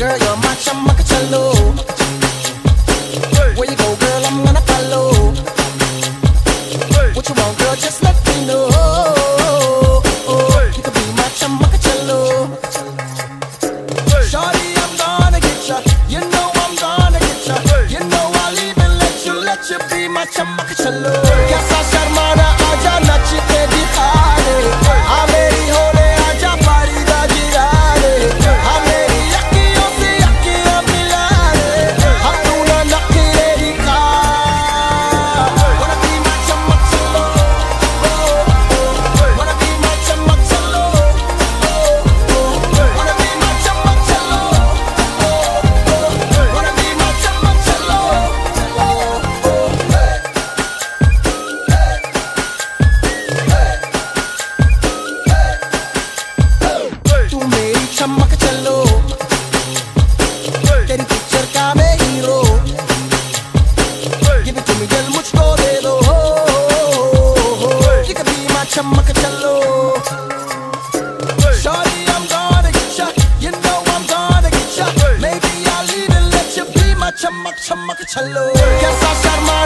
girl, you're my chammak, challo. Where you go, girl, I'm gonna follow. What you want, girl, just let me know. You can be my chammak, challo. Shorty, I'm gonna get ya. You know I'm gonna get ya. You know I'll even let you be my chammak, challo. Kaisa sharmana aaja nach ke dikhane. Ha meri hole aaja pari da girane. Ha meri akhiyon se akhiyan milane. Hum tu na nakhre dikha. Wanna be my chammak, challo. Wanna be my chammak, challo. Wanna be my chammak, challo. Wanna be my chammak, challo. तू मेरी चमक चलो, तेरी picture का मैं hero. Give it to me, दिल मुझको दे दो. You can be my चमक चलो. Shorty, I'm gonna get ya. You know I'm gonna get ya. Maybe I'll even let you be my चमक चलो. कैसा शर्मा